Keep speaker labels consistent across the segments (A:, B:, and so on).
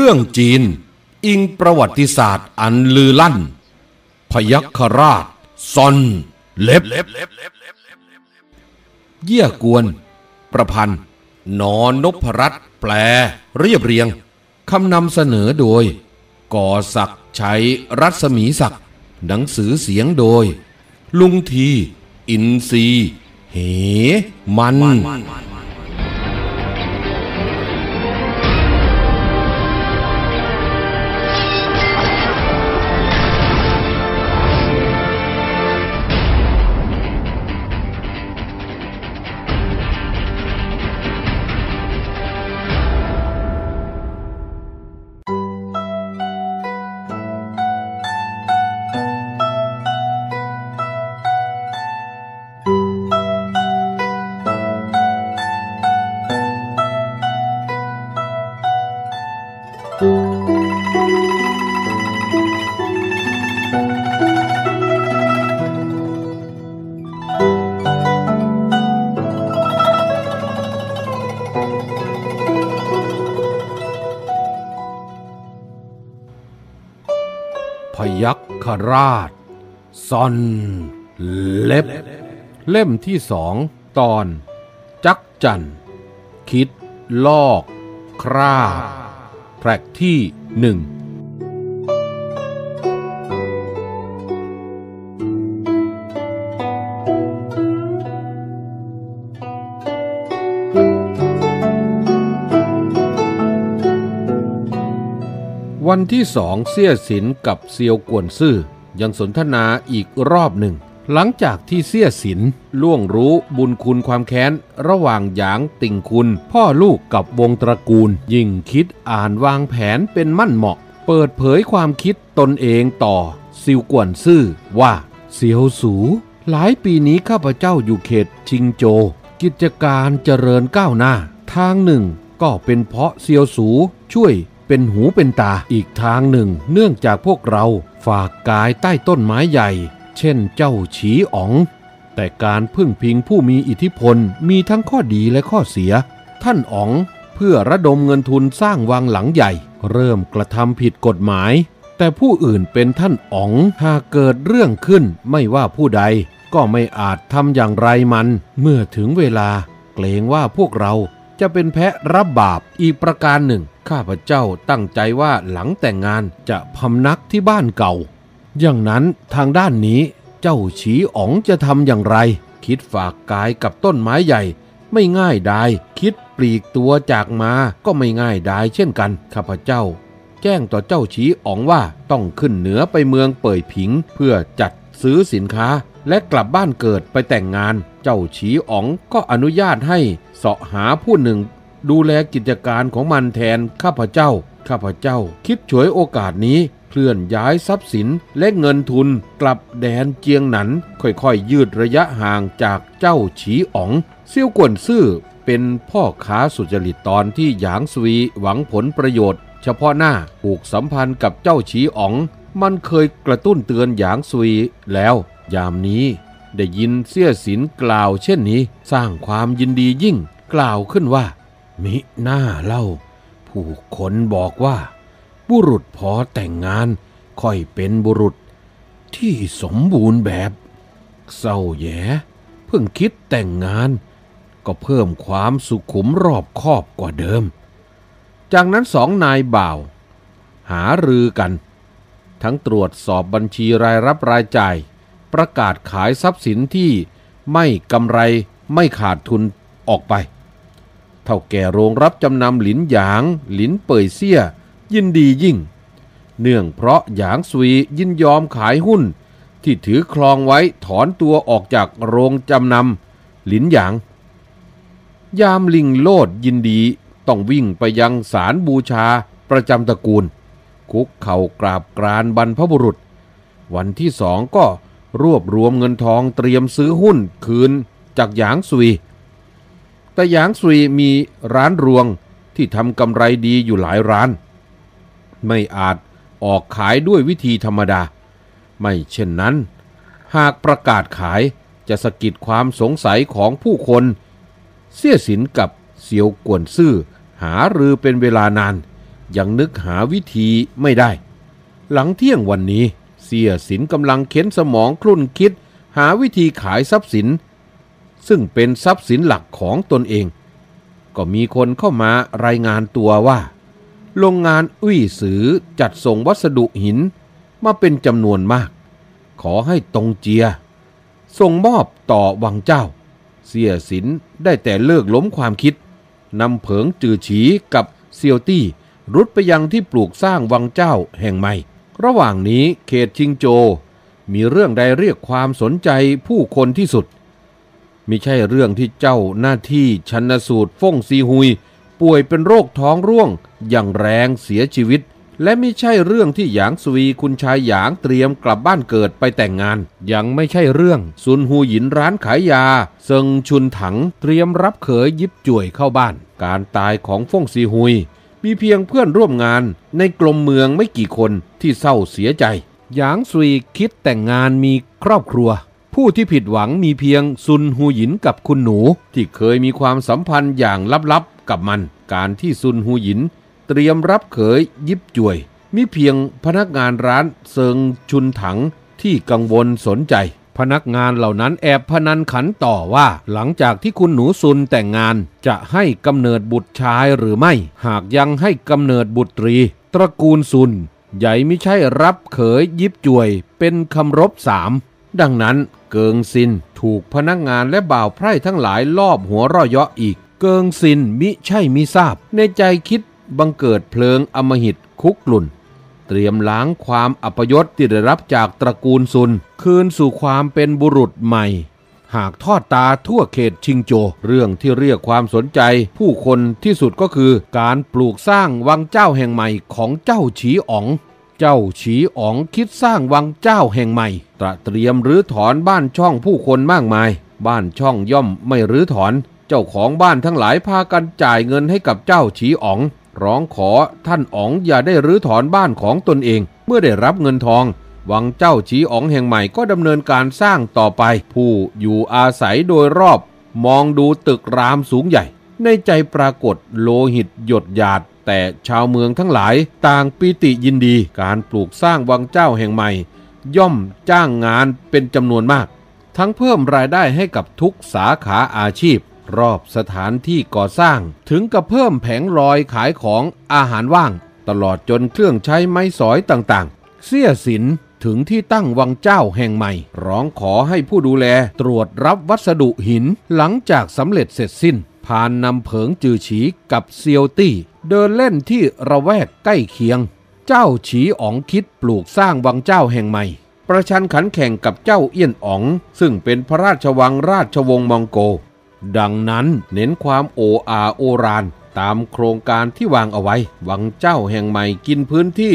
A: รื่องจีนอิงประวัติศาสตร์อันลือลั่นพยัคฆราชซอนเล็บเยี่ยกวนประพันธ์นนพรัตน์แปลเรียบเรียงคำนำเสนอโดยก่อศักดิ์ชัยรัศมีศักดิ์หนังสือเสียงโดยลุงทีอินทรีเหมันพยัคฆราชซอนเล็บเล่มที่2ตอนจักจั่นคิดลอกคราบแทร็กที่1วันที่2เสี่ยสินกับเซียวกวนซื่อยังสนทนาอีกรอบหนึ่งหลังจากที่เสี่ยสินล่วงรู้บุญคุณความแค้นระหว่างหยางติ่งคุณพ่อลูกกับวงตระกูลยิ่งคิดอ่านวางแผนเป็นมั่นเหมาะเปิดเผยความคิดตนเองต่อเซียวกวนซื่อว่าเซียวสูหลายปีนี้ข้าพเจ้าอยู่เขตชิงโจวกิจการเจริญก้าวหน้าทางหนึ่งก็เป็นเพราะเซียวสูช่วยเป็นหูเป็นตาอีกทางหนึ่งเนื่องจากพวกเราฝากกายใต้ต้นไม้ใหญ่เช่นเจ้าฉีอ๋องแต่การพึ่งพิงผู้มีอิทธิพลมีทั้งข้อดีและข้อเสียท่านอ๋องเพื่อระดมเงินทุนสร้างวังหลังใหญ่เริ่มกระทำผิดกฎหมายแต่ผู้อื่นเป็นท่านอ๋องหากเกิดเรื่องขึ้นไม่ว่าผู้ใดก็ไม่อาจทำอย่างไรมันเมื่อถึงเวลาเกรงว่าพวกเราจะเป็นแพะรับบาปอีกประการหนึ่งข้าพเจ้าตั้งใจว่าหลังแต่งงานจะพำนักที่บ้านเก่าอย่างนั้นทางด้านนี้เจ้าฉีอ๋องจะทำอย่างไรคิดฝากกายกับต้นไม้ใหญ่ไม่ง่ายดายคิดปลีกตัวจากมาก็ไม่ง่ายดายเช่นกันข้าพเจ้าแจ้งต่อเจ้าฉีอ๋องว่าต้องขึ้นเหนือไปเมืองเป่ยผิงเพื่อจัดซื้อสินค้าและกลับบ้านเกิดไปแต่งงานเจ้าฉีอ๋องก็อนุญาตให้เสาะหาผู้หนึ่งดูแลกิจการของมันแทนข้าพเจ้าคิดฉวยโอกาสนี้เคลื่อนย้ายทรัพย์สินและเงินทุนกลับแดนเจียงหนันค่อยๆยืดระยะห่างจากเจ้าฉีอ๋องเซี่ยวกวนซื่อเป็นพ่อค้าสุจริตตอนที่หยางซวีหวังผลประโยชน์เฉพาะหน้าผูกสัมพันธ์กับเจ้าฉีอ๋องมันเคยกระตุ้นเตือนหยางซวีแล้วยามนี้ได้ยินเสี่ยสินกล่าวเช่นนี้สร้างความยินดียิ่งกล่าวขึ้นว่ามิหน้าเล่าผู้คนบอกว่าบุรุษพอแต่งงานค่อยเป็นบุรุษที่สมบูรณ์แบบเศร้าแย่เพิ่งคิดแต่งงานก็เพิ่มความสุขุมรอบคอบกว่าเดิมจากนั้นสองนายบ่าวหารือกันทั้งตรวจสอบบัญชีรายรับรายจ่ายประกาศขายทรัพย์สินที่ไม่กำไรไม่ขาดทุนออกไปเท่าแก่โรงรับจำนำหลินหยางหลินเป่ยเซี่ยยินดียิ่งเนื่องเพราะหยางซุยยินยอมขายหุ้นที่ถือครองไว้ถอนตัวออกจากโรงจำนำหลินหยางยามลิงโลดยินดีต้องวิ่งไปยังศาลบูชาประจำตระกูลคุกเข่ากราบกรานบรรพบุรุษวันที่2ก็รวบรวมเงินทองเตรียมซื้อหุ้นคืนจากหยางซุยแต่หยางซุยมีร้านรวงที่ทำกำไรดีอยู่หลายร้านไม่อาจออกขายด้วยวิธีธรรมดาไม่เช่นนั้นหากประกาศขายจะสะกิดความสงสัยของผู้คนเสี่ยสินกับเซียวกวนซื่อหารือเป็นเวลานานยังนึกหาวิธีไม่ได้หลังเที่ยงวันนี้เสียสินกำลังเค้นสมองครุ่นคิดหาวิธีขายทรัพย์สินซึ่งเป็นทรัพย์สินหลักของตนเองก็มีคนเข้ามารายงานตัวว่าโรงงานอุ้ยสือจัดส่งวัสดุหินมาเป็นจำนวนมากขอให้ตงเจียส่งมอบต่อวังเจ้าเสียสินได้แต่เลิกล้มความคิดนำเผิงจือฉีกับเซียวตี้รุดไปยังที่ปลูกสร้างวังเจ้าแห่งใหม่ระหว่างนี้เขตชิงโจมีเรื่องใดเรียกความสนใจผู้คนที่สุดมิใช่เรื่องที่เจ้าหน้าที่ชันสูตรฟ่งซีฮุยป่วยเป็นโรคท้องร่วงอย่างแรงเสียชีวิตและไม่ใช่เรื่องที่หยางซุยคุณชายหยางเตรียมกลับบ้านเกิดไปแต่งงานยังไม่ใช่เรื่องซุนฮูหยินร้านขายยาเซิงชุนถังเตรียมรับเขยยิบจ่วยเข้าบ้านการตายของฟ่งซีฮุยมีเพียงเพื่อนร่วมงานในกลมเมืองไม่กี่คนที่เศร้าเสียใจหยางซุยคิดแต่งงานมีครอบครัวผู้ที่ผิดหวังมีเพียงซุนฮูหยินกับคุณหนูที่เคยมีความสัมพันธ์อย่างลับๆกับมันการที่ซุนฮูหยินเตรียมรับเขยยิบจ่วยมีเพียงพนักงานร้านเซิงชุนถังที่กังวลสนใจพนักงานเหล่านั้นแอบพนันขันต่อว่าหลังจากที่คุณหนูซุนแต่งงานจะให้กำเนิดบุตรชายหรือไม่หากยังให้กำเนิดบุตรีตระกูลซุนใหญ่ไม่ใช่รับเขยยิบจ่วยเป็นคำรบ3ดังนั้นเกิงซินถูกพนักงานและบ่าวไพร่ทั้งหลายลอบหัวเราะเยาะอีกเกิงซินมิใช่มิทราบในใจคิดบังเกิดเพลิงอำมหิตคุกกลุ่นเตรียมล้างความอัปยศที่ได้รับจากตระกูลซุนคืนสู่ความเป็นบุรุษใหม่หากทอดตาทั่วเขตชิงโจเรื่องที่เรียกความสนใจผู้คนที่สุดก็คือการปลูกสร้างวังเจ้าแห่งใหม่ของเจ้าฉีอ๋องเจ้าฉีอ๋องคิดสร้างวังเจ้าแห่งใหม่เตรียมรื้อถอนบ้านช่องผู้คนมากมายบ้านช่องย่อมไม่รื้อถอนเจ้าของบ้านทั้งหลายพากันจ่ายเงินให้กับเจ้าฉีอ๋องร้องขอท่านอ๋องอย่าได้รื้อถอนบ้านของตนเองเมื่อได้รับเงินทองวังเจ้าฉีอ๋องแห่งใหม่ก็ดำเนินการสร้างต่อไปผู้อยู่อาศัยโดยรอบมองดูตึกรามสูงใหญ่ในใจปรากฏโลหิตหยดหยาดแต่ชาวเมืองทั้งหลายต่างปิติยินดีการปลูกสร้างวังเจ้าแห่งใหม่ย่อมจ้างงานเป็นจำนวนมากทั้งเพิ่มรายได้ให้กับทุกสาขาอาชีพรอบสถานที่ก่อสร้างถึงกับเพิ่มแผงลอยขายของอาหารว่างตลอดจนเครื่องใช้ไม้สอยต่างๆเสี้ยสินถึงที่ตั้งวังเจ้าแห่งใหม่ร้องขอให้ผู้ดูแลตรวจรับวัสดุหินหลังจากสำเร็จเสร็จสิ้นผ่านนำเผิงจือฉีกับเซียวตี้เดินเล่นที่ระแวกใกล้เคียงเจ้าฉีอ๋องคิดปลูกสร้างวังเจ้าแห่งใหม่ประชันขันแข่งกับเจ้าเอี้ยนอ๋องซึ่งเป็นพระราชวังราชวงศ์มองโกดังนั้นเน้นความโออาโอรานตามโครงการที่วางเอาไว้วังเจ้าแห่งใหม่กินพื้นที่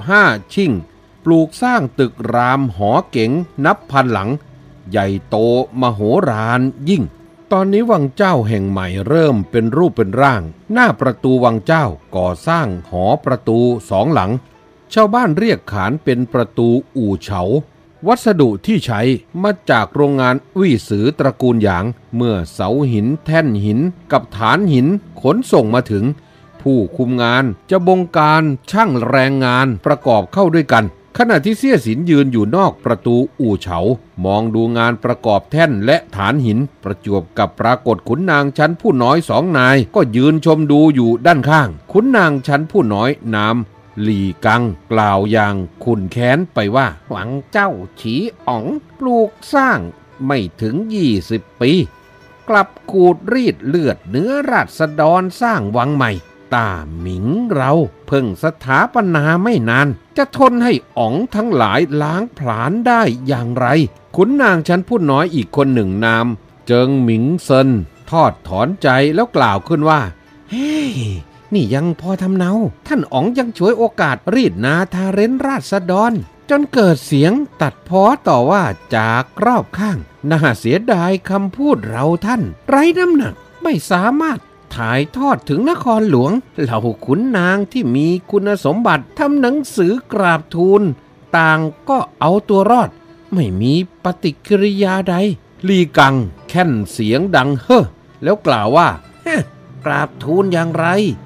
A: 15ชิ่งปลูกสร้างตึกรามหอเก๋งนับพันหลังใหญ่โตมโหฬารยิ่งตอนนี้วังเจ้าแห่งใหม่เริ่มเป็นรูปเป็นร่างหน้าประตูวังเจ้าก่อสร้างหอประตู2หลังชาวบ้านเรียกขานเป็นประตูอู่เฉาวัสดุที่ใช้มาจากโรงงานวี่สือตระกูลหยางเมื่อเสาหินแท่นหินกับฐานหินขนส่งมาถึงผู้คุมงานจะบงการช่างแรงงานประกอบเข้าด้วยกันขณะที่เสี้ยสินยืนอยู่นอกประตูอู่เฉามองดูงานประกอบแท่นและฐานหินประจวบกับปรากฏขุนนางชั้นผู้น้อย2 นายก็ยืนชมดูอยู่ด้านข้างขุนนางชั้นผู้น้อยนามหลี่กังกล่าวอย่างขุ่นแค้นไปว่าหวังเจ้าฉีอ๋องปลูกสร้างไม่ถึง20 ปีกลับขูดรีดเลือดเนื้อราษฎรสร้างวังใหม่ตาหมิงเราเพิ่งสถาปนาไม่นานจะทนให้อ๋องทั้งหลายล้างผลาญได้อย่างไรขุนนางชั้นผู้น้อยอีกคนหนึ่งนามเจิงหมิงเซินทอดถอนใจแล้วกล่าวขึ้นว่าเฮ้นี่ยังพอทำเนาท่านอ๋องยังฉวยโอกาสรีดนาทาเร้นราษฎรจนเกิดเสียงตัดพ้อต่อว่าจากรอบข้างน่าเสียดายคำพูดเราท่านไร้น้ำหนักไม่สามารถถ่ายทอดถึงนครหลวงเหล่าขุนนางที่มีคุณสมบัติทำหนังสือกราบทูลต่างก็เอาตัวรอดไม่มีปฏิกิริยาใดลีกังแค่นเสียงดังเฮ้อแล้วกล่าวว่ากราบทูลอย่างไรห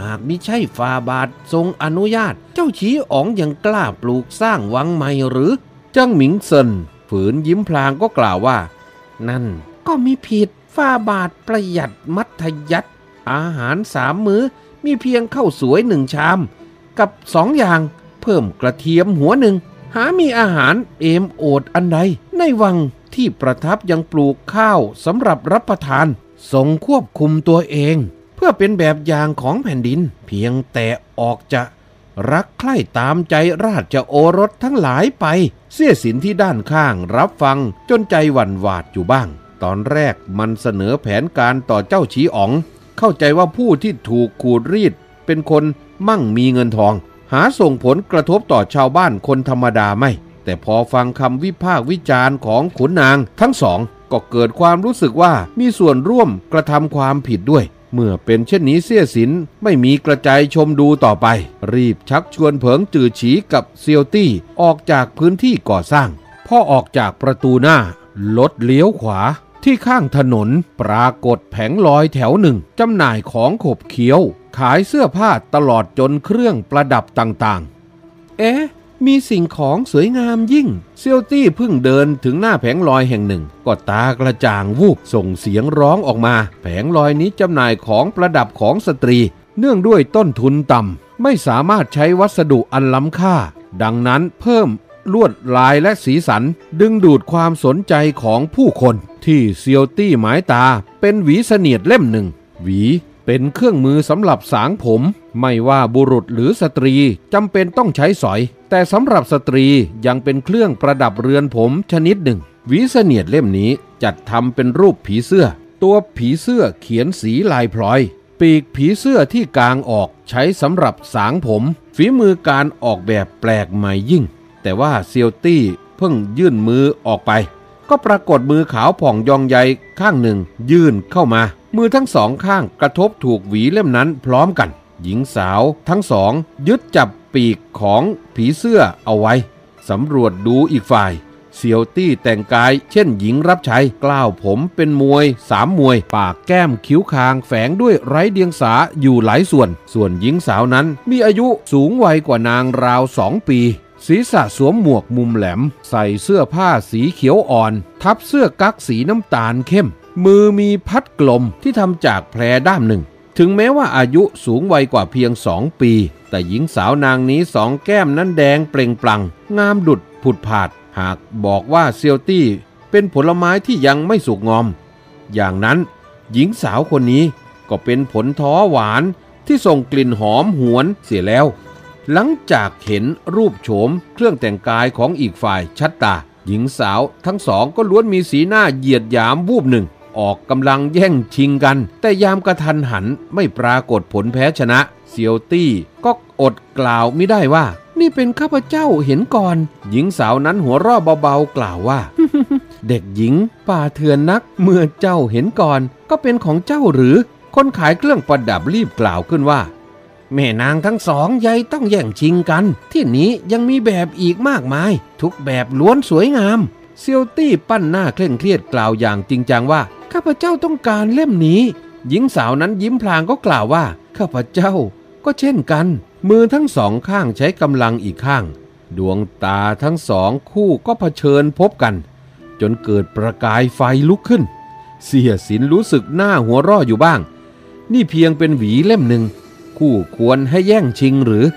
A: หากมิใช่ฝ่าบาททรงอนุญาตเจ้าฉีอ๋องยังกล้าปลูกสร้างวังใหม่หรือเจิ้งหมิงเซินฝืนยิ้มพลางก็กล่าวว่านั่นก็มีผิดฝ่าบาทประหยัดมัธยัสถ์อาหาร3 มื้อมีเพียงข้าวสวย1 ชามกับ2 อย่างเพิ่มกระเทียมหัวหนึ่งหามีอาหารเอมโอดอันใดในวังที่ประทับยังปลูกข้าวสำหรับรับประทานทรงควบคุมตัวเองเพื่อเป็นแบบอย่างของแผ่นดินเพียงแต่ออกจะรักใคร่ตามใจราชโอรสทั้งหลายไปเสี้ยสินที่ด้านข้างรับฟังจนใจหวั่นหวาดอยู่บ้างตอนแรกมันเสนอแผนการต่อเจ้าฉีอ๋องเข้าใจว่าผู้ที่ถูกขูดรีดเป็นคนมั่งมีเงินทองหาส่งผลกระทบต่อชาวบ้านคนธรรมดาไม่แต่พอฟังคำวิพากษ์วิจารณ์ของขุนนางทั้งสองก็เกิดความรู้สึกว่ามีส่วนร่วมกระทำความผิดด้วยเมื่อเป็นเช่นนี้เสี้ยสินไม่มีกระจายชมดูต่อไปรีบชักชวนเผิงจือฉีกับเซียวตี้ออกจากพื้นที่ก่อสร้างพอออกจากประตูหน้ารถเลี้ยวขวาที่ข้างถนนปรากฏแผงลอยแถวหนึ่งจำหน่ายของขบเคี้ยวขายเสื้อผ้าตลอดจนเครื่องประดับต่างๆมีสิ่งของสวยงามยิ่งเซียวตี้เพิ่งเดินถึงหน้าแผงลอยแห่งหนึ่งก็ตากระจ่างวูบส่งเสียงร้องออกมาแผงลอยนี้จำหน่ายของประดับของสตรีเนื่องด้วยต้นทุนต่ำไม่สามารถใช้วัสดุอันล้ำค่าดังนั้นเพิ่มลวดลายและสีสันดึงดูดความสนใจของผู้คนที่เซียวตี้หมายตาเป็นหวีเสนียดเล่มหนึ่งหวีเป็นเครื่องมือสำหรับสางผมไม่ว่าบุรุษหรือสตรีจำเป็นต้องใช้สอยแต่สำหรับสตรียังเป็นเครื่องประดับเรือนผมชนิดหนึ่งหวีเสนียดเล่มนี้จัดทำเป็นรูปผีเสื้อตัวผีเสื้อเขียนสีลายพลอยปีกผีเสื้อที่กางออกใช้สำหรับสางผมฝีมือการออกแบบแปลกใหม่ยิ่งแต่ว่าเซียวตี้เพิ่งยื่นมือออกไปก็ปรากฏมือขาวผ่องยองใยข้างหนึ่งยื่นเข้ามามือทั้งสองข้างกระทบถูกหวีเล่มนั้นพร้อมกันหญิงสาวทั้งสองยึดจับปีกของผีเสื้อเอาไว้สำรวจดูอีกฝ่ายเซียวตี้แต่งกายเช่นหญิงรับใช้กล้าวผมเป็นมวย3 มวยปากแก้มคิ้วคางแฝงด้วยไร้เดียงสาอยู่หลายส่วนหญิงสาวนั้นมีอายุสูงวัยกว่านางราว2 ปีศีรษะสวมหมวกมุมแหลมใส่เสื้อผ้าสีเขียวอ่อนทับเสื้อกั๊กสีน้ำตาลเข้มมือมีพัดกลมที่ทำจากแพรด้ามหนึ่งถึงแม้ว่าอายุสูงวัยกว่าเพียง2 ปีแต่หญิงสาวนางนี้2 แก้มนั้นแดงเปล่งปลั่งงามดุจผุดผาดหากบอกว่าเซียวตี้เป็นผลไม้ที่ยังไม่สุกงอมอย่างนั้นหญิงสาวคนนี้ก็เป็นผลท้อหวานที่ส่งกลิ่นหอมหวนเสียแล้วหลังจากเห็นรูปโฉมเครื่องแต่งกายของอีกฝ่ายชัดตาหญิงสาวทั้งสองก็ล้วนมีสีหน้าเหยียดหยามวูบหนึ่งออกกำลังแย่งชิงกันแต่ยามกระทันหันไม่ปรากฏผลแพ้ชนะเซียวตี้ก็อดกล่าวไม่ได้ว่านี่เป็นข้าพเจ้าเห็นก่อนหญิงสาวนั้นหัวเราะเบาๆกล่าวว่า เด็กหญิงป่าเถื่อนนักเมื่อเจ้าเห็นก่อนก็เป็นของเจ้าหรือคนขายเครื่องประดับรีบกล่าวขึ้นว่าแม่นางทั้งสองใหญ่ต้องแย่งชิงกันที่นี้ยังมีแบบอีกมากมายทุกแบบล้วนสวยงามเซียวตี้ปั้นหน้าเคร่งเครียดกล่าวอย่างจริงจังว่าข้าพเจ้าต้องการเล่มนี้หญิงสาวนั้นยิ้มพลางก็กล่าวว่าข้าพเจ้าก็เช่นกันมือทั้ง2 ข้างใช้กำลังอีกข้างดวงตาทั้ง2 คู่ก็เผชิญพบกันจนเกิดประกายไฟลุกขึ้นเสี่ยสินรู้สึกหน้าหัวเราะอยู่บ้างนี่เพียงเป็นหวีเล่มหนึ่งคู่ควรให้แย่งชิงหรือ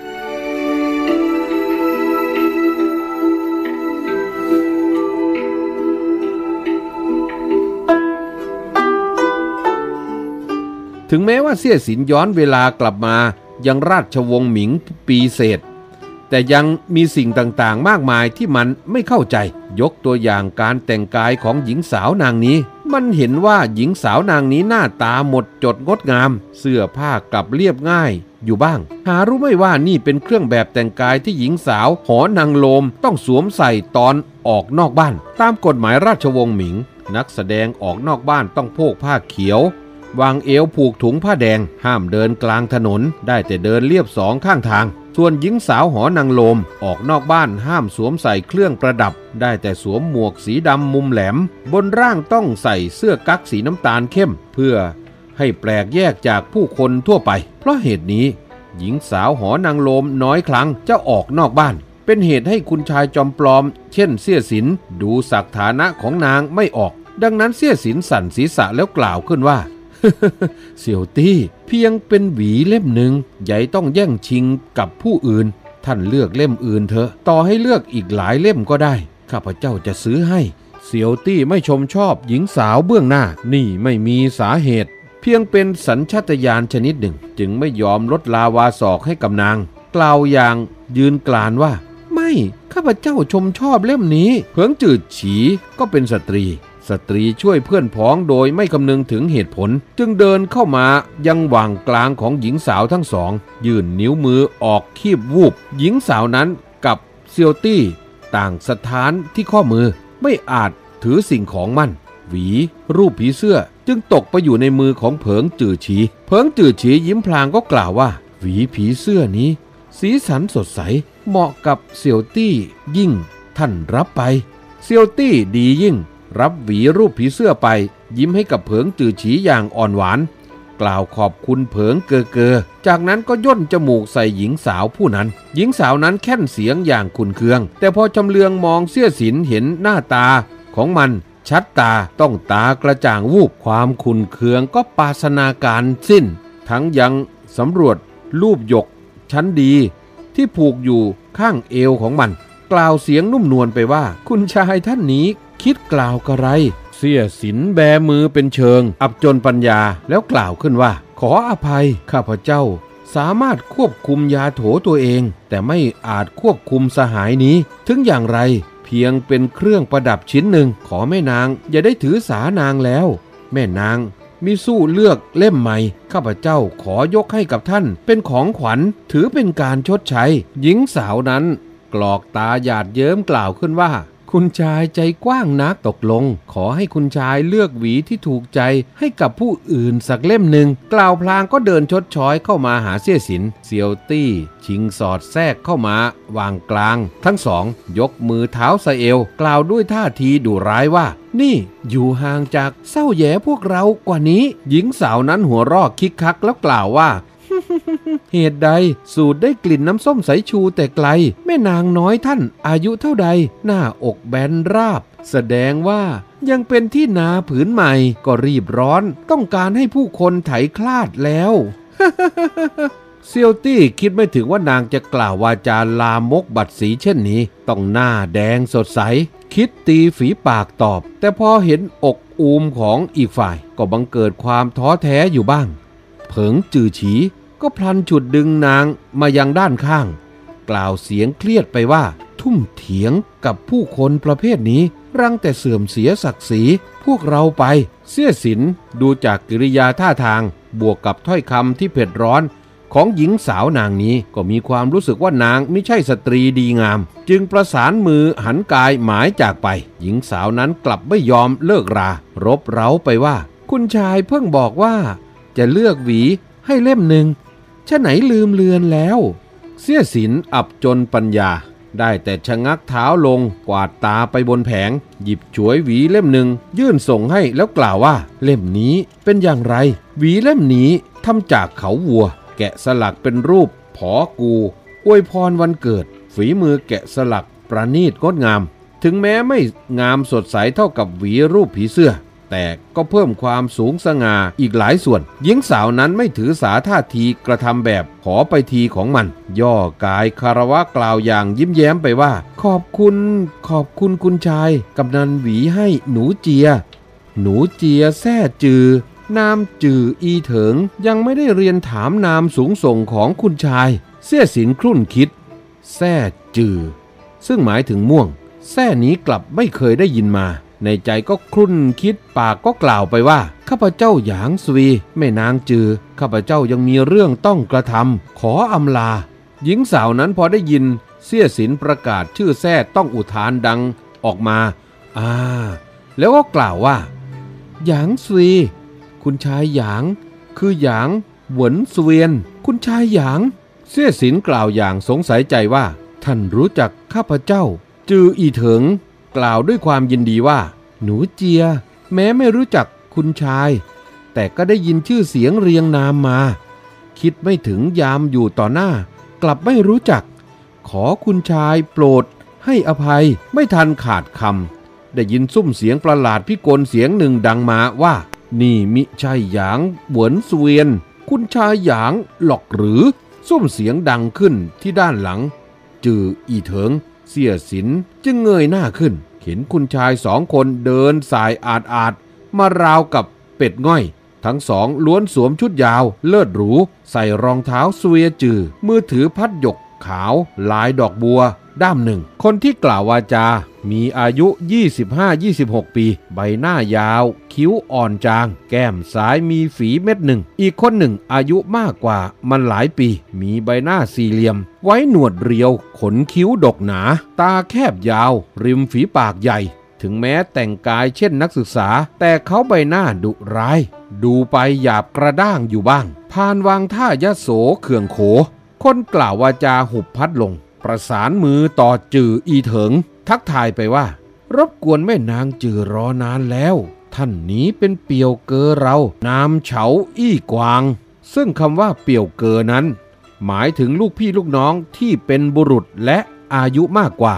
A: ถึงแม้ว่าเสี่ยสินย้อนเวลากลับมายังราชวงศ์หมิงปีเศษแต่ยังมีสิ่งต่างๆมากมายที่มันไม่เข้าใจยกตัวอย่างการแต่งกายของหญิงสาวนางนี้มันเห็นว่าหญิงสาวนางนี้หน้าตาหมดจดงดงามเสื้อผ้ากลับเรียบง่ายอยู่บ้างหารู้ไม่ว่านี่เป็นเครื่องแบบแต่งกายที่หญิงสาวหอนางโลมต้องสวมใส่ตอนออกนอกบ้านตามกฎหมายราชวงศ์หมิงนักแสดงออกนอกบ้านต้องโพกผ้าเขียววางเอวผูกถุงผ้าแดงห้ามเดินกลางถนนได้แต่เดินเลียบ2 ข้างทางส่วนหญิงสาวหอนางโลมออกนอกบ้านห้ามสวมใส่เครื่องประดับได้แต่สวมหมวกสีดำมุมแหลมบนร่างต้องใส่เสื้อกั๊กสีน้ำตาลเข้มเพื่อให้แปลกแยกจากผู้คนทั่วไปเพราะเหตุนี้หญิงสาวหอนางโลมน้อยครั้งจะออกนอกบ้านเป็นเหตุให้คุณชายจอมปลอมเช่นเสี้ยสินดูศักดิ์ฐานะของนางไม่ออกดังนั้นเสี้ยสินสั่นศีรษะแล้วกล่าวขึ้นว่า เสี่ยวตี้เพียงเป็นหวีเล่มหนึ่งใหญ่ต้องแย่งชิงกับผู้อื่นท่านเลือกเล่มอื่นเถอะต่อให้เลือกอีกหลายเล่มก็ได้ข้าพเจ้าจะซื้อให้เสี่ยวตี้ไม่ชมชอบหญิงสาวเบื้องหน้านี่ไม่มีสาเหตุเพียงเป็นสัญชาตญาณชนิดหนึ่งจึงไม่ยอมลดลาวาศอกให้กับนางกล่าวอย่างยืนกรานว่าไม่ข้าพเจ้าชมชอบเล่มนี้เผิงจืดฉีก็เป็นสตรีช่วยเพื่อนพ้องโดยไม่คำนึงถึงเหตุผลจึงเดินเข้ามายังหว่างกลางของหญิงสาวทั้งสองยื่นนิ้วมือออกคีบวูบหญิงสาวนั้นกับเซียวตี้ต่างสถานที่ข้อมือไม่อาจถือสิ่งของมั่นหวีรูปผีเสื้อจึงตกไปอยู่ในมือของเผิงจืดฉียิ้มพลางก็กล่าวว่าหวีผีเสื้อนี้สีสันสดใสเหมาะกับเซียวตี้ยิ่งท่านรับไปเซียวตี้ดียิ่งรับหวีรูปผีเสื้อไปยิ้มให้กับเผิงจือฉีอย่างอ่อนหวานกล่าวขอบคุณเผิงเกอจากนั้นก็ย่นจมูกใส่หญิงสาวผู้นั้นหญิงสาวนั้นแค่นเสียงอย่างขุ่นเคืองแต่พอจำเลืองมองเสี้ยสินเห็นหน้าตาของมันชัดตาต้องตากระจ่างวูบความขุ่นเคืองก็ปราศนาการสิ้นทั้งยังสำรวจรูปหยกชั้นดีที่ผูกอยู่ข้างเอวของมันกล่าวเสียงนุ่มนวลไปว่าคุณชายท่านนี้คิดกล่าวกระไรเสี้ยสินแบมือเป็นเชิงอับจนปัญญาแล้วกล่าวขึ้นว่าขออภัยข้าพเจ้าสามารถควบคุมยาโถตัวเองแต่ไม่อาจควบคุมสหายนี้ถึงอย่างไรเพียงเป็นเครื่องประดับชิ้นหนึ่งขอแม่นางอย่าได้ถือสานางแล้วแม่นางมิสู้เลือกเล่มใหม่ข้าพเจ้าขอยกให้กับท่านเป็นของขวัญถือเป็นการชดใช้หญิงสาวนั้นกรอกตาหยาดเยิ้มกล่าวขึ้นว่าคุณชายใจกว้างนักตกลงขอให้คุณชายเลือกหวีที่ถูกใจให้กับผู้อื่นสักเล่มหนึ่งกล่าวพลางก็เดินชดช้อยเข้ามาหาเสี้ยสินเซียวตี้ชิงสอดแทรกเข้ามาวางกลางทั้งสองยกมือเท้าสะเอวกล่าวด้วยท่าทีดุร้ายว่านี่อยู่ห่างจากเศร้าแย่พวกเรากว่านี้หญิงสาวนั้นหัวเราะคิกคักแล้วกล่าวว่า เหตุใดสูดได้กลิ่นน้ำส้มสายชูแต่ไกลแม่นางน้อยท่านอายุเท่าใดหน้าอกแบนราบแสดงว่ายังเป็นที่นาผืนใหม่ก็รีบร้อนต้องการให้ผู้คนไถคลาดแล้ว เซียวตี้คิดไม่ถึงว่านางจะกล่าววาจาลามกบัดสีเช่นนี้ต้องหน้าแดงสดใสคิดตีฝีปากตอบแต่พอเห็นอกอูมของอีกฝ่ายก็บังเกิดความท้อแท้อยู่บ้างเผิงจือฉีก็พลันฉุดดึงนางมายังด้านข้างกล่าวเสียงเครียดไปว่าทุ่มเถียงกับผู้คนประเภทนี้รังแต่เสื่อมเสียศักดิ์ศรีพวกเราไปเสี้ยสินดูจากกิริยาท่าทางบวกกับถ้อยคำที่เผ็ดร้อนของหญิงสาวนางนี้ก็มีความรู้สึกว่านางไม่ใช่สตรีดีงามจึงประสานมือหันกายหมายจากไปหญิงสาวนั้นกลับไม่ยอมเลิกรารบเร้าไปว่าคุณชายเพิ่งบอกว่าจะเลือกหวีให้เล่มหนึ่งฉะไหนลืมเลือนแล้วเสี้ยสินอับจนปัญญาได้แต่ชะงักเท้าลงกวาดตาไปบนแผงหยิบฉวยหวีเล่มหนึ่งยื่นส่งให้แล้วกล่าวว่าเล่มนี้เป็นอย่างไรหวีเล่มนี้ทำจากเขาวัวแกะสลักเป็นรูปผอกูอวยพรวันเกิดฝีมือแกะสลักประณีตงดงามถึงแม้ไม่งามสดใสเท่ากับหวีรูปผีเสื้อแต่ก็เพิ่มความสูงสง่าอีกหลายส่วนหญิงสาวนั้นไม่ถือสาท่าทีกระทำแบบขอไปทีของมันย่อกายคารวะกล่าวอย่างยิ้มแย้มไปว่าขอบคุณคุณชายกำนันหวีให้หนูเจียแซ่จือนามจืออีเถิงยังไม่ได้เรียนถามนามสูงส่งของคุณชายเสี้ยสินครุ่นคิดแซ่จือซึ่งหมายถึงม่วงแซ่นี้กลับไม่เคยได้ยินมาในใจก็ครุ่นคิดปากก็กล่าวไปว่าข้าพเจ้าหยางซวีแม่นางจือข้าพเจ้ายังมีเรื่องต้องกระทำขออำลาหญิงสาวนั้นพอได้ยินเสี้ยสินประกาศชื่อแซ่ต้องอุทานดังออกมาแล้วก็กล่าวว่าหยางซวีคุณชายหยางคือหยางเหวินเสวียนคุณชายหยางเสี้ยสินกล่าวอย่างสงสัยใจว่าท่านรู้จักข้าพเจ้าจืออีเถิงกล่าวด้วยความยินดีว่าหนูเจียแม้ไม่รู้จักคุณชายแต่ก็ได้ยินชื่อเสียงเรียงนามมาคิดไม่ถึงยามอยู่ต่อหน้ากลับไม่รู้จักขอคุณชายโปรดให้อภัยไม่ทันขาดคำได้ยินซุ้มเสียงประหลาดพิกลเสียงหนึ่งดังมาว่านี่มิใช่หยางเหวินเสวียนคุณชายหยางหรอกหรือซุ้มเสียงดังขึ้นที่ด้านหลังจืออีเถิงเสี่ยสินจึงเงยหน้าขึ้นเห็นคุณชายสองคนเดินสายอาดมาราวกับเป็ดง่อยทั้งสองล้วนสวมชุดยาวเลิศหรูใส่รองเท้าสเวียจือมือถือพัดหยกขาวลายดอกบัวด้ามหนึ่งคนที่กล่าววาจามีอายุ 25-26 ปีใบหน้ายาวคิ้วอ่อนจางแก้มซ้ายมีฝีเม็ดหนึ่งอีกคนหนึ่งอายุมากกว่ามันหลายปีมีใบหน้าสี่เหลี่ยมไว้หนวดเรียวขนคิ้วดกหนาตาแคบยาวริมฝีปากใหญ่ถึงแม้แต่งกายเช่นนักศึกษาแต่เขาใบหน้าดุร้ายดูไปหยาบกระด้างอยู่บ้างพานวางท่ายโสเขื่องโขคนกล่าววาจาหุบพัดลงประสานมือต่อจืออีเถิงทักทายไปว่ารบกวนแม่นางจือรอนานแล้วท่านนี้เป็นเปี่ยวเกอเรานามเฉาอี้กวางซึ่งคำว่าเปี่ยวเกอนั้นหมายถึงลูกพี่ลูกน้องที่เป็นบุรุษและอายุมากกว่า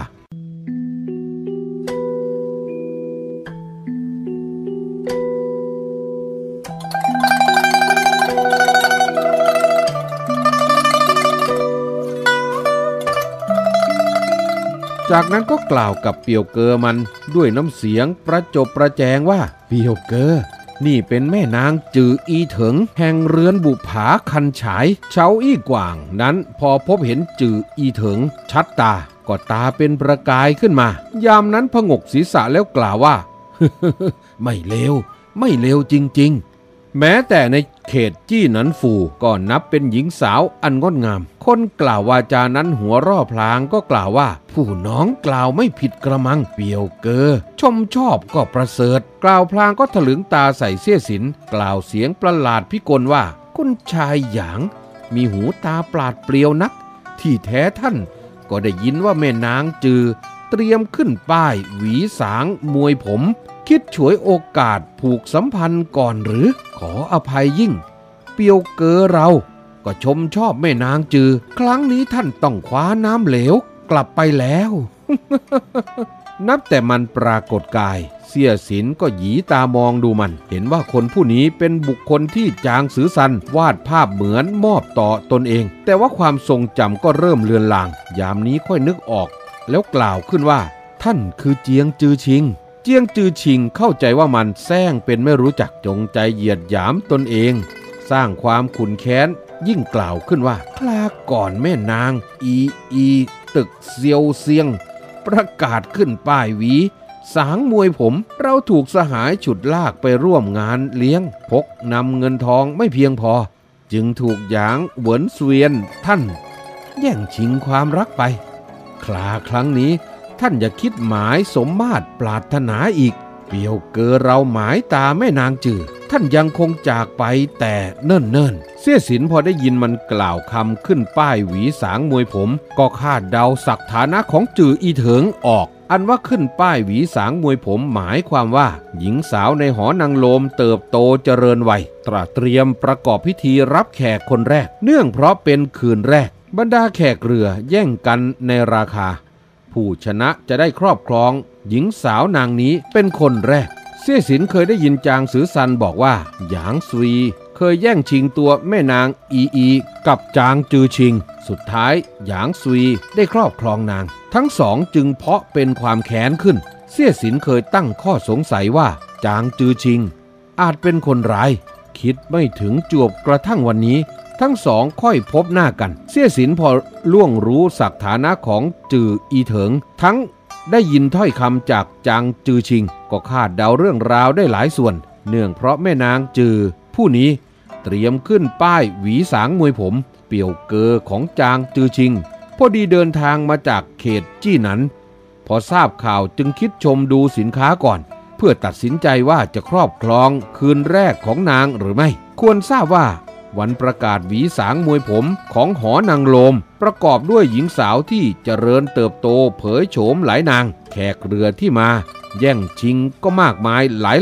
A: จากนั้นก็กล่าวกับเปียวเกอมันด้วยน้ำเสียงประจบประแจงว่าเปียวเกอนี่เป็นแม่นางจืออีเถิงแห่งเรือนบุผาคันฉายเฉาอี้กว่างนั้นพอพบเห็นจืออีเถิงชัดตาก็ตาเป็นประกายขึ้นมายามนั้นผงกศีรษะแล้วกล่าวว่า ไม่เลวจริงๆแม้แต่ในเขตจี้หนันฟูก็นับเป็นหญิงสาวอันงดงามคนกล่าววาจานั้นหัวร่อพลางก็กล่าวว่าผู้น้องกล่าวไม่ผิดกระมังเปียวเกอชมชอบก็ประเสริฐกล่าวพลางก็ถลึงตาใส่เสี้ยสินกล่าวเสียงประหลาดพิกลว่าคุณชายหยางมีหูตาปราดเปรียวนักที่แท้ท่านก็ได้ยินว่าแม่นางจือเตรียมขึ้นป้ายหวีสางมวยผมคิดฉวยโอกาสผูกสัมพันธ์ก่อนหรือขออภัยยิ่งเปียวเกอเราก็ชมชอบแม่นางจือครั้งนี้ท่านต้องคว้าน้ำเหลวกลับไปแล้ว นับแต่มันปรากฏกายเสี่ยสินก็หยีตามองดูมันเห็นว่าคนผู้นี้เป็นบุคคลที่จางสือซันวาดภาพเหมือนมอบต่อตนเองแต่ว่าความทรงจำก็เริ่มเลือนลางยามนี้ค่อยนึกออกแล้วกล่าวขึ้นว่าท่านคือเจียงจือชิงเจียงจือชิงเข้าใจว่ามันแซงเป็นไม่รู้จักจงใจเหยียดหยามตนเองสร้างความขุ่นแค้นยิ่งกล่าวขึ้นว่าคลาก่อนแม่นางอีตึกเซียวเซียงประกาศขึ้นป้ายหวีสางมวยผมเราถูกสหายฉุดลากไปร่วมงานเลี้ยงพกนำเงินทองไม่เพียงพอจึงถูกหยางเหวินเสวียนท่านแย่งชิงความรักไปคลาครั้งนี้ท่านอย่าคิดหมายสมมาตรปรารถนาอีกเปียวเกอเราหมายตาแม่นางจือท่านยังคงจากไปแต่เนิ่นเสี่ยสินพอได้ยินมันกล่าวคำขึ้นป้ายหวีสางมวยผมก็คาดเดาศักฐานะของจืออีเถิงออกอันว่าขึ้นป้ายหวีสางมวยผมหมายความว่าหญิงสาวในหอนางโลมเติบโตเจริญวัยเตรียมประกอบพิธีรับแขกคนแรกเนื่องเพราะเป็นคืนแรกบรรดาแขกเรือแย่งกันในราคาผู้ชนะจะได้ครอบครองหญิงสาวนางนี้เป็นคนแรกเสี่ยสินเคยได้ยินจางสือซันบอกว่าหยางซวีเคยแย่งชิงตัวแม่นางอีกับจางจือชิงสุดท้ายหยางซวีได้ครอบครองนางทั้งสองจึงเพาะเป็นความแค้นขึ้นเสี่ยสินเคยตั้งข้อสงสัยว่าจางจือชิงอาจเป็นคนร้ายคิดไม่ถึงจวบกระทั่งวันนี้ทั้งสองค่อยพบหน้ากันเสี่ยสินพอล่วงรู้ศักฐานะของจืออีเถิงทั้งได้ยินถ้อยคำจากจางจือชิงก็คาดเดาเรื่องราวได้หลายส่วนเนื่องเพราะแม่นางจือผู้นี้เตรียมขึ้นป้ายหวีสางมวยผมเปี่ยวเกอของจางจือชิงพอดีเดินทางมาจากเขตจี้หนันพอทราบข่าวจึงคิดชมดูสินค้าก่อนเพื่อตัดสินใจว่าจะครอบครองคืนแรกของนางหรือไม่ควรทราบว่าวันประกาศหวีสางมวยผมของหอนางโลมประกอบด้วยหญิงสาวที่เจริญเติบโตเผยโฉมหลายนางแขกเรือที่มาแย่งชิงก็มากมายหลายหลาก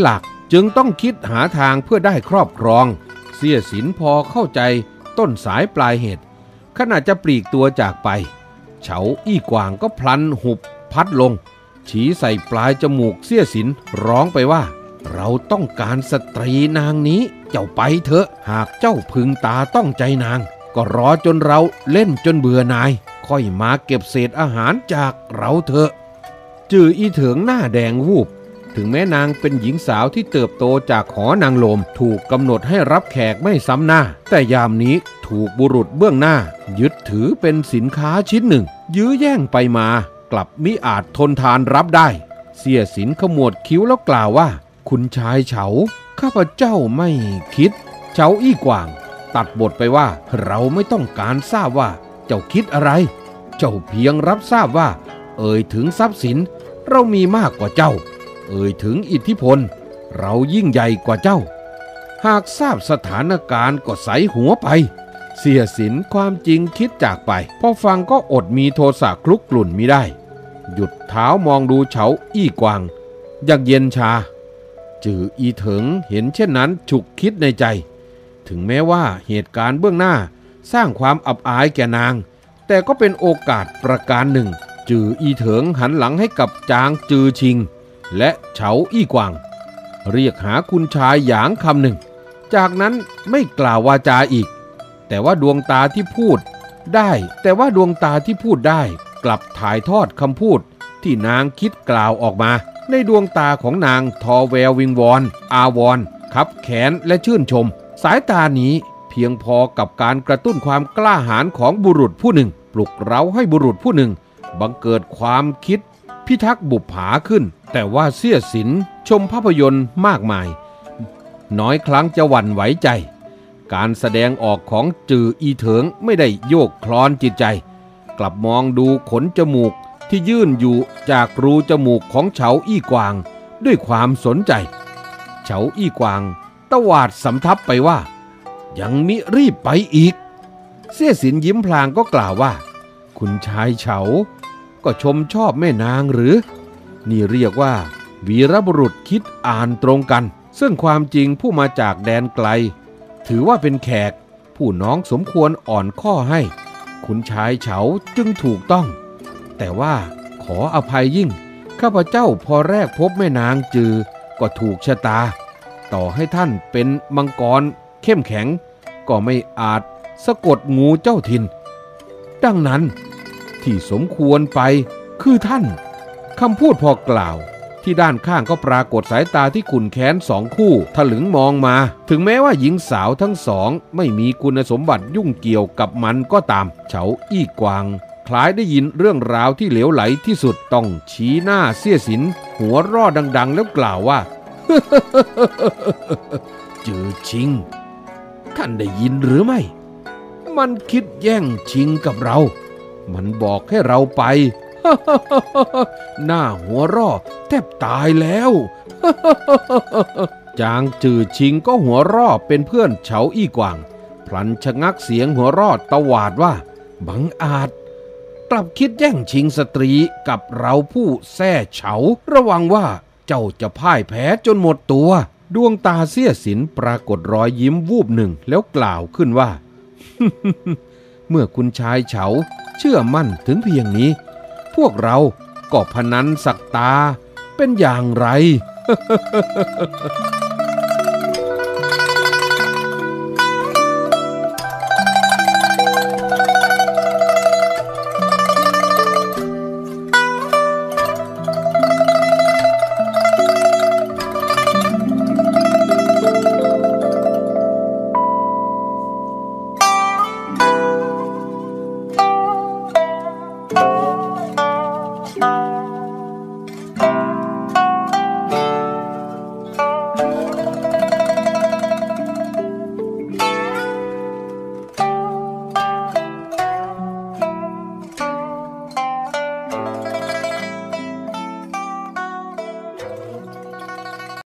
A: จึงต้องคิดหาทางเพื่อได้ครอบครองเสี้ยสินพอเข้าใจต้นสายปลายเหตุขณะจะปลีกตัวจากไปเฉาอี้กวางก็พลันหุบพัดลงฉีใส่ปลายจมูกเสี้ยสินร้องไปว่าเราต้องการสตรีนางนี้เจ้าไปเถอะหากเจ้าพึงตาต้องใจนางก็รอจนเราเล่นจนเบื่อนายค่อยมาเก็บเศษอาหารจากเราเถอะจืออีเถิงหน้าแดงวูบถึงแม้นางเป็นหญิงสาวที่เติบโตจากหอนางลมถูกกำหนดให้รับแขกไม่ซ้ำหน้าแต่ยามนี้ถูกบุรุษเบื้องหน้ายึดถือเป็นสินค้าชิ้นหนึ่งยื้อแย่งไปมากลับมิอาจทนทานรับได้เสี้ยสินขมวดคิ้วแล้วกล่าวว่าคุณชายเฉาข้าพเจ้าไม่คิดเฉาอี้กวางตัดบทไปว่าเราไม่ต้องการทราบว่าเจ้าคิดอะไรเจ้าเพียงรับทราบว่าเอ่ยถึงทรัพย์สินเรามีมากกว่าเจ้าเอ่ยถึงอิทธิพลเรายิ่งใหญ่กว่าเจ้าหากทราบสถานการณ์ก็ใส่หัวไปเสียสินความจริงคิดจากไปพอฟังก็อดมีโทสะคลุกกลุ่นมิได้หยุดเท้ามองดูเฉาอี้กวางอย่างเย็นชาจืออีเถิงเห็นเช่นนั้นฉุกคิดในใจถึงแม้ว่าเหตุการณ์เบื้องหน้าสร้างความอับอายแก่นางแต่ก็เป็นโอกาสประการหนึ่งจืออีเถิงหันหลังให้กับจางจือชิงและเฉาอี้กวางเรียกหาคุณชายหยางคำหนึ่งจากนั้นไม่กล่าววาจาอีกแต่ว่าดวงตาที่พูดได้กลับถ่ายทอดคำพูดที่นางคิดกล่าวออกมาในดวงตาของนางทอแวววิงวอนอาวรคับแขนและชื่นชมสายตานี้เพียงพอกับการกระตุ้นความกล้าหาญของบุรุษผู้หนึ่งปลุกเร้าให้บุรุษผู้หนึ่งบังเกิดความคิดพิทักษ์บุปผาขึ้นแต่ว่าเสี้ยสินชมภาพยนตร์มากมายน้อยครั้งจะหวั่นไหวใจการแสดงออกของจืออีเถิงไม่ได้โยกคลอนจิตใจกลับมองดูขนจมูกที่ยื่นอยู่จากรูจมูกของเฉาอี้กวางด้วยความสนใจเฉาอี้กวางตวาดสำทับไปว่ายังมิรีบไปอีกเสี้ยสินยิ้มพลางก็กล่าวว่าคุณชายเฉาก็ชมชอบแม่นางหรือนี่เรียกว่าวีรบุรุษคิดอ่านตรงกันซึ่งความจริงผู้มาจากแดนไกลถือว่าเป็นแขกผู้น้องสมควรอ่อนข้อให้คุณชายเฉาจึงถูกต้องแต่ว่าขออภัยยิ่งข้าพเจ้าพอแรกพบแม่นางจือก็ถูกชะตาต่อให้ท่านเป็นมังกรเข้มแข็งก็ไม่อาจสะกดงูเจ้าถิ่นดังนั้นที่สมควรไปคือท่านคำพูดพอกล่าวที่ด้านข้างก็ปรากฏสายตาที่ขุ่นแค้นสองคู่ถลึงมองมาถึงแม้ว่าหญิงสาวทั้งสองไม่มีคุณสมบัติยุ่งเกี่ยวกับมันก็ตามเฉาอี้กวางคล้ายได้ยินเรื่องราวที่เหลวไหลที่สุดต้องชี้หน้าเสี้ยสินหัวร่อดังๆแล้วกล่าวว่า จือชิงท่านได้ยินหรือไม่มันคิดแย่งชิงกับเรามันบอกให้เราไป หน้าหัวร่อแทบตายแล้ว จางจือชิงก็หัวร่อเป็นเพื่อนเฉาอี้กวางพลันชะงักเสียงหัวร่อตวาดว่าบังอาจกลับคิดแย่งชิงสตรีกับเราผู้แท้เฉาระวังว่าเจ้าจะพ่ายแพ้จนหมดตัวดวงตาเสี้ยสินปรากฏรอยยิ้มวูบหนึ่งแล้วกล่าวขึ้นว่า เมื่อคุณชายเฉาเชื่อมั่นถึงเพียงนี้พวกเราก็พนันสักตาเป็นอย่างไร